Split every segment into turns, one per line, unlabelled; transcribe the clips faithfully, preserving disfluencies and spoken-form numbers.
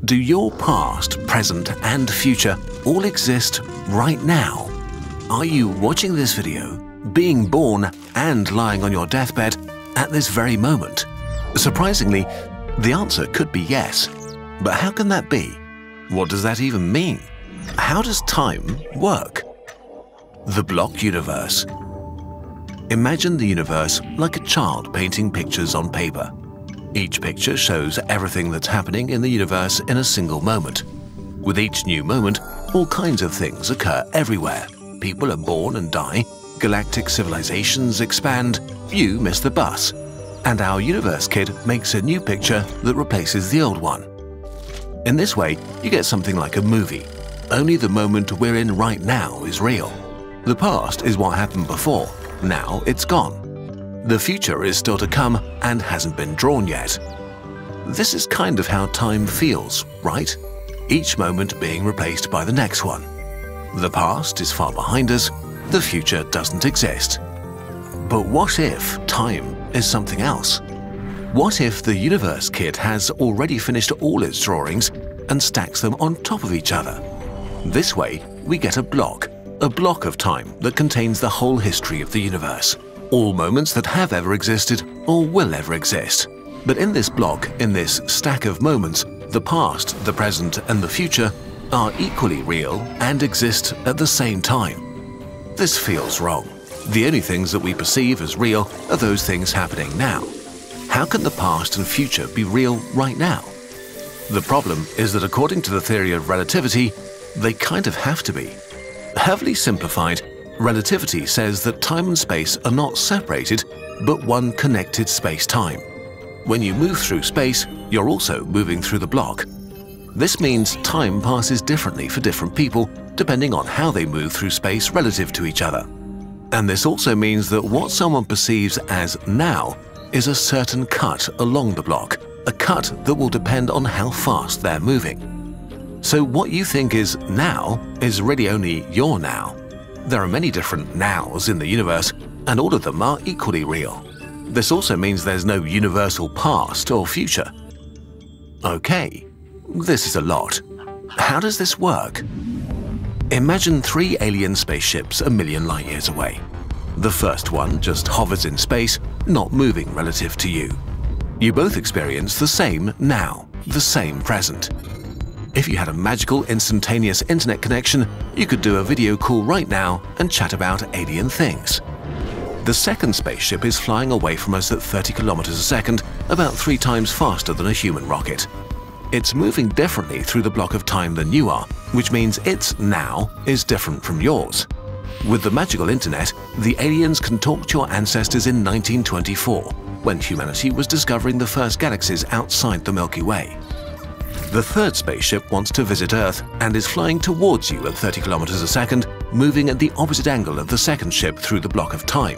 Do your past, present, and future all exist right now? Are you watching this video, being born, and lying on your deathbed at this very moment? Surprisingly, the answer could be yes. But how can that be? What does that even mean? How does time work? The block universe. Imagine the universe like a child painting pictures on paper. Each picture shows everything that's happening in the universe in a single moment. With each new moment, all kinds of things occur everywhere. People are born and die, galactic civilizations expand, you miss the bus, and our universe kid makes a new picture that replaces the old one. In this way, you get something like a movie. Only the moment we're in right now is real. The past is what happened before, now it's gone. The future is still to come and hasn't been drawn yet. This is kind of how time feels, right? Each moment being replaced by the next one. The past is far behind us, the future doesn't exist. But what if time is something else? What if the universe kid has already finished all its drawings and stacks them on top of each other? This way, we get a block, a block of time that contains the whole history of the universe. All moments that have ever existed or will ever exist. But in this block, in this stack of moments, the past, the present, and the future are equally real and exist at the same time. This feels wrong. The only things that we perceive as real are those things happening now. How can the past and future be real right now? The problem is that according to the theory of relativity, they kind of have to be. Heavily simplified, relativity says that time and space are not separated, but one connected space-time. When you move through space, you're also moving through the block. This means time passes differently for different people, depending on how they move through space relative to each other. And this also means that what someone perceives as now is a certain cut along the block, a cut that will depend on how fast they're moving. So what you think is now is really only your now. There are many different nows in the universe, and all of them are equally real. This also means there's no universal past or future. Okay, this is a lot. How does this work? Imagine three alien spaceships a million light years away. The first one just hovers in space, not moving relative to you. You both experience the same now, the same present. If you had a magical instantaneous internet connection, you could do a video call right now and chat about alien things. The second spaceship is flying away from us at thirty kilometers a second, about three times faster than a human rocket. It's moving differently through the block of time than you are, which means its now is different from yours. With the magical internet, the aliens can talk to your ancestors in nineteen twenty-four, when humanity was discovering the first galaxies outside the Milky Way. The third spaceship wants to visit Earth and is flying towards you at thirty kilometers a second, moving at the opposite angle of the second ship through the block of time.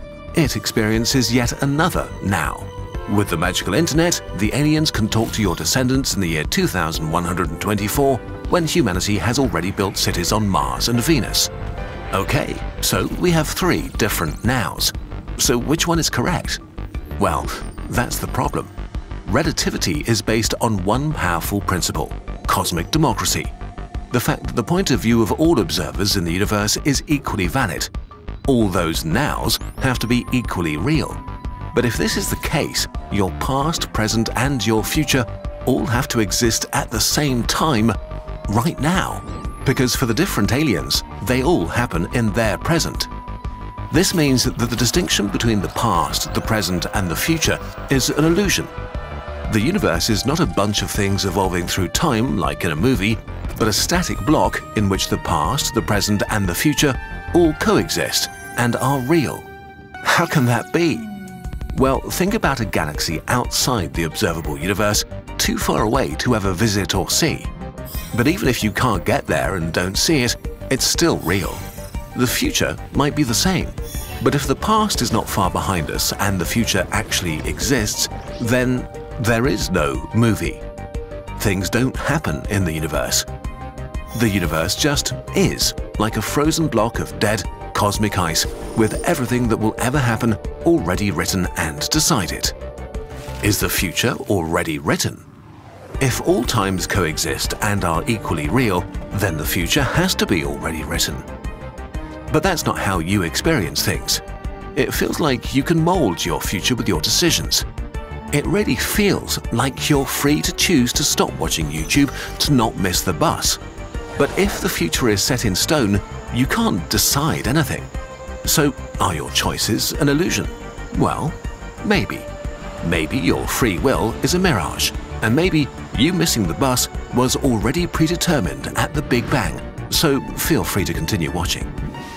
It experiences yet another now. With the magical internet, the aliens can talk to your descendants in the year two thousand one hundred twenty-four, when humanity has already built cities on Mars and Venus. Okay, so we have three different nows. So which one is correct? Well, that's the problem. Relativity is based on one powerful principle, cosmic democracy. The fact that the point of view of all observers in the universe is equally valid. All those nows have to be equally real. But if this is the case, your past, present, and your future all have to exist at the same time, right now. Because for the different aliens, they all happen in their present. This means that the distinction between the past, the present, and the future is an illusion. The universe is not a bunch of things evolving through time like in a movie, but a static block in which the past, the present, and the future all coexist and are real. How can that be? Well, think about a galaxy outside the observable universe, too far away to ever visit or see. But even if you can't get there and don't see it, it's still real. The future might be the same. But if the past is not far behind us and the future actually exists, then there is no movie. Things don't happen in the universe. The universe just is, like a frozen block of dead, cosmic ice, with everything that will ever happen already written and decided. Is the future already written? If all times coexist and are equally real, then the future has to be already written. But that's not how you experience things. It feels like you can mold your future with your decisions. It really feels like you're free to choose to stop watching YouTube to not miss the bus. But if the future is set in stone, you can't decide anything. So are your choices an illusion? Well, maybe. Maybe your free will is a mirage, and maybe you missing the bus was already predetermined at the Big Bang, so feel free to continue watching.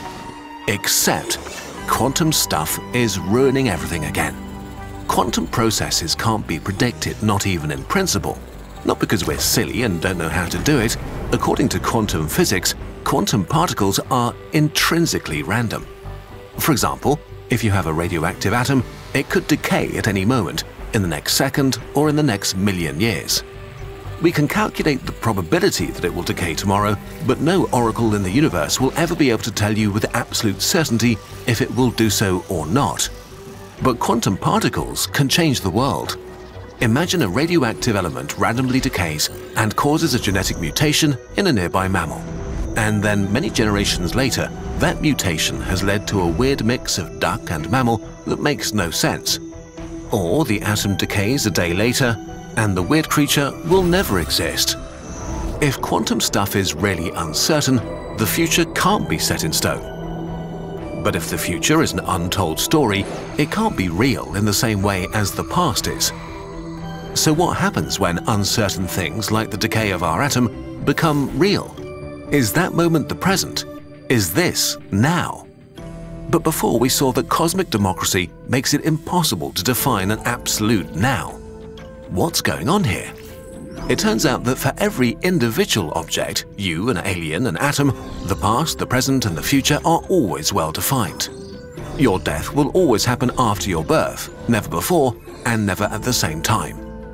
Except quantum stuff is ruining everything again. Quantum processes can't be predicted, not even in principle. Not because we're silly and don't know how to do it. According to quantum physics, quantum particles are intrinsically random. For example, if you have a radioactive atom, it could decay at any moment, in the next second or in the next million years. We can calculate the probability that it will decay tomorrow, but no oracle in the universe will ever be able to tell you with absolute certainty if it will do so or not. But quantum particles can change the world. Imagine a radioactive element randomly decays and causes a genetic mutation in a nearby mammal. And then many generations later, that mutation has led to a weird mix of duck and mammal that makes no sense. Or the atom decays a day later, and the weird creature will never exist. If quantum stuff is really uncertain, the future can't be set in stone. But if the future is an untold story, it can't be real in the same way as the past is. So what happens when uncertain things like the decay of our atom become real? Is that moment the present? Is this now? But before we saw that cosmic democracy makes it impossible to define an absolute now. What's going on here? It turns out that for every individual object, you, an alien, an atom, the past, the present, and the future are always well defined. Your death will always happen after your birth, never before, and never at the same time.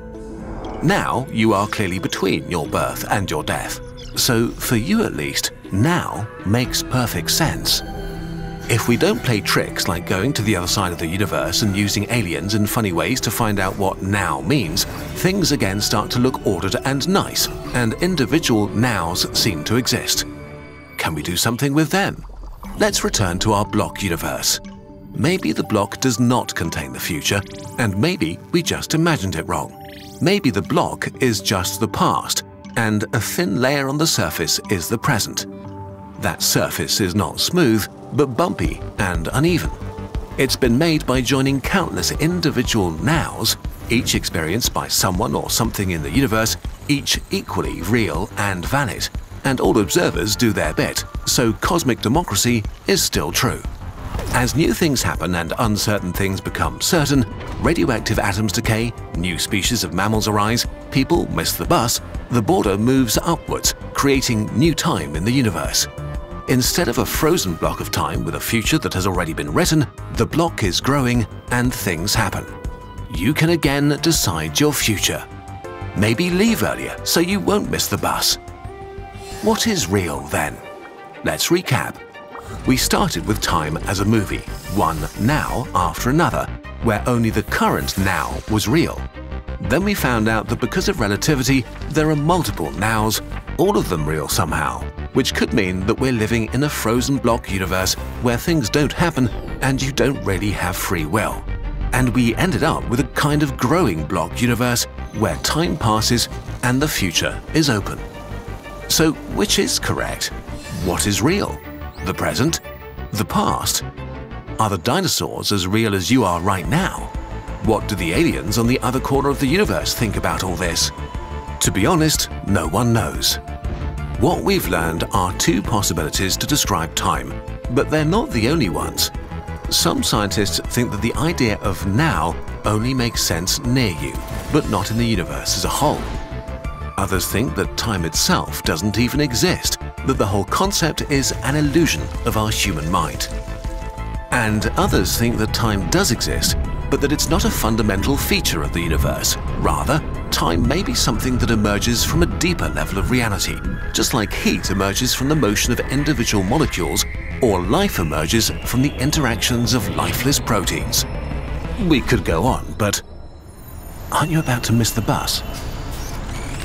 Now, you are clearly between your birth and your death. So, for you at least, now makes perfect sense. If we don't play tricks like going to the other side of the universe and using aliens in funny ways to find out what now means, things again start to look ordered and nice, and individual nows seem to exist. Can we do something with them? Let's return to our block universe. Maybe the block does not contain the future, and maybe we just imagined it wrong. Maybe the block is just the past, and a thin layer on the surface is the present. That surface is not smooth, but bumpy and uneven. It's been made by joining countless individual nows, each experienced by someone or something in the universe, each equally real and valid. And all observers do their bit, so cosmic democracy is still true. As new things happen and uncertain things become certain, radioactive atoms decay, new species of mammals arise, people miss the bus, the border moves upwards, creating new time in the universe. Instead of a frozen block of time with a future that has already been written, the block is growing and things happen. You can again decide your future. Maybe leave earlier so you won't miss the bus. What is real then? Let's recap. We started with time as a movie, one now after another, where only the current now was real. Then we found out that because of relativity, there are multiple nows, all of them real somehow, which could mean that we're living in a frozen block universe where things don't happen and you don't really have free will. And we ended up with a kind of growing block universe where time passes and the future is open. So which is correct? What is real? The present? The past? Are the dinosaurs as real as you are right now? What do the aliens on the other corner of the universe think about all this? To be honest, no one knows. What we've learned are two possibilities to describe time, but they're not the only ones. Some scientists think that the idea of now only makes sense near you, but not in the universe as a whole. Others think that time itself doesn't even exist, that the whole concept is an illusion of our human mind. And others think that time does exist, but that it's not a fundamental feature of the universe. Rather, time may be something that emerges from a deeper level of reality, just like heat emerges from the motion of individual molecules, or life emerges from the interactions of lifeless proteins. We could go on, but aren't you about to miss the bus?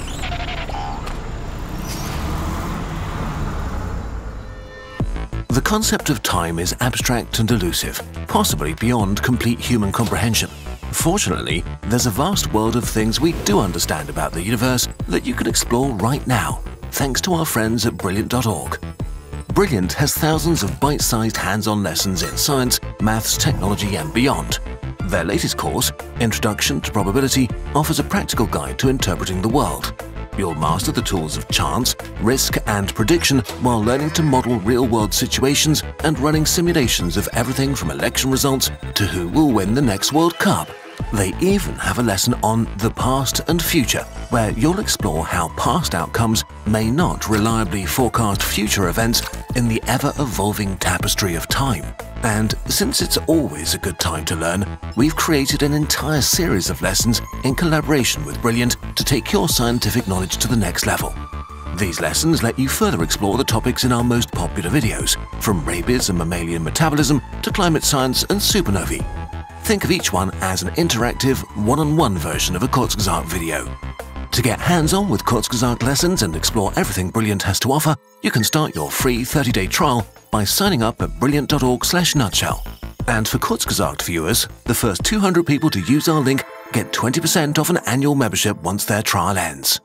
concept of time is abstract and elusive, possibly beyond complete human comprehension. Fortunately, there's a vast world of things we do understand about the universe that you can explore right now, thanks to our friends at Brilliant dot org. Brilliant has thousands of bite-sized hands-on lessons in science, maths, technology, and beyond. Their latest course, Introduction to Probability, offers a practical guide to interpreting the world. You'll master the tools of chance, risk, and prediction while learning to model real-world situations and running simulations of everything from election results to who will win the next World Cup. They even have a lesson on the past and future, where you'll explore how past outcomes may not reliably forecast future events in the ever-evolving tapestry of time. And since it's always a good time to learn, we've created an entire series of lessons in collaboration with Brilliant to take your scientific knowledge to the next level. These lessons let you further explore the topics in our most popular videos, from rabies and mammalian metabolism to climate science and supernovae. Think of each one as an interactive, one-on-one version of a Kurzgesagt video. To get hands-on with Kurzgesagt lessons and explore everything Brilliant has to offer, you can start your free thirty-day trial by signing up at brilliant dot org slash nutshell. And for Kurzgesagt viewers, the first two hundred people to use our link get twenty percent off an annual membership once their trial ends.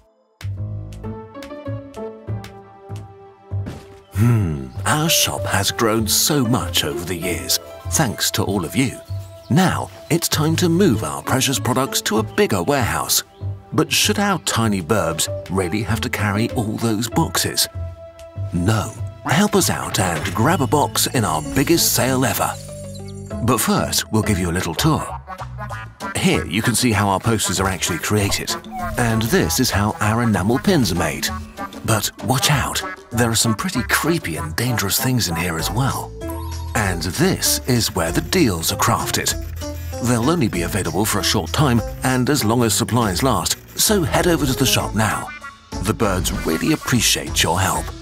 Hmm, our shop has grown so much over the years, thanks to all of you. Now, it's time to move our precious products to a bigger warehouse. But should our tiny burbs really have to carry all those boxes? No. Help us out and grab a box in our biggest sale ever. But first, we'll give you a little tour. Here you can see how our posters are actually created. And this is how our enamel pins are made. But watch out, there are some pretty creepy and dangerous things in here as well. And this is where the deals are crafted. They'll only be available for a short time and as long as supplies last, so head over to the shop now. The birds really appreciate your help.